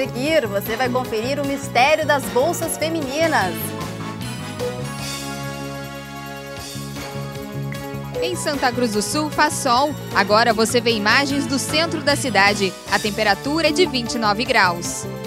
seguir, você vai conferir o mistério das bolsas femininas. Em Santa Cruz do Sul faz sol. Agora você vê imagens do centro da cidade. A temperatura é de 29 graus.